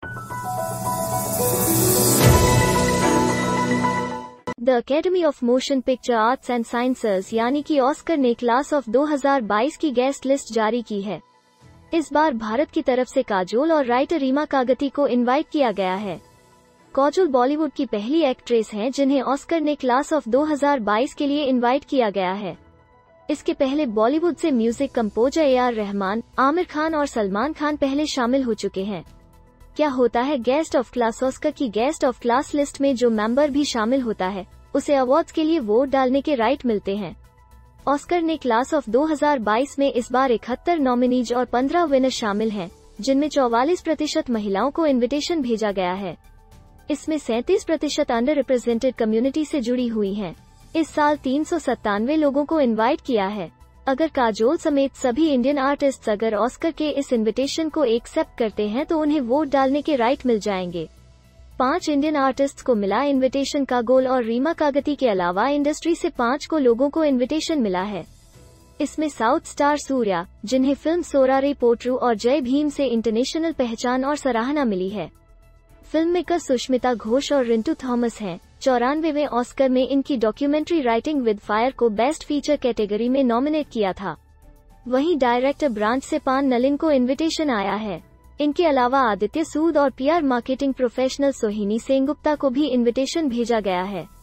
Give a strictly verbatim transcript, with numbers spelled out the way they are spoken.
The academy of motion picture arts and sciences यानी कि Oscar ने क्लास ऑफ दो हज़ार बाईस की गेस्ट लिस्ट जारी की है। इस बार भारत की तरफ से काजोल और राइटर रीमा कागती को इनवाइट किया गया है। काजोल बॉलीवुड की पहली एक्ट्रेस हैं जिन्हें ऑस्कर ने क्लास ऑफ दो हज़ार बाईस के लिए इनवाइट किया गया है। इसके पहले बॉलीवुड से music composer A R Rahman, Aamir Khan और सलमान खान पहले शामिल हो चुके हैं। क्या होता है गेस्ट ऑफ क्लास? ऑस्कर की गेस्ट ऑफ क्लास लिस्ट में जो मेंबर भी शामिल होता है उसे अवार्ड्स के लिए वोट डालने के राइट मिलते हैं। ऑस्कर ने क्लास ऑफ दो हज़ार बाईस में इस बार इकहत्तर नॉमिनीज और पंद्रह विनर शामिल हैं, जिनमें चौवालीस प्रतिशत महिलाओं को इनविटेशन भेजा गया है। इसमें सैंतीस प्रतिशत अंडर रिप्रेजेंटेड कम्युनिटी से जुड़ी हुई हैं। इस साल तीन सौ सत्तानवे लोगों को इनवाइट किया है। अगर काजोल समेत सभी इंडियन आर्टिस्ट्स अगर ऑस्कर के इस इनविटेशन को एक्सेप्ट करते हैं तो उन्हें वोट डालने के राइट मिल जाएंगे। पांच इंडियन आर्टिस्ट्स को मिला इनविटेशन। काजोल और रीमा कागती के अलावा इंडस्ट्री से पांच को लोगों को इनविटेशन मिला है। इसमें साउथ स्टार सूर्या, जिन्हें फिल्म सोरारे पोट्रू और जय भीम से इंटरनेशनल पहचान और सराहना मिली है। फिल्म मेकर सुष्मिता घोष और रिंटू थॉमस हैं। चौरानवेवें ऑस्कर में इनकी डॉक्यूमेंट्री राइटिंग विद फायर को बेस्ट फीचर कैटेगरी में नॉमिनेट किया था। वहीं डायरेक्टर ब्रांच से पान नलिन को इनविटेशन आया है। इनके अलावा आदित्य सूद और पीआर मार्केटिंग प्रोफेशनल सोहिनी सेनगुप्ता को भी इनविटेशन भेजा गया है।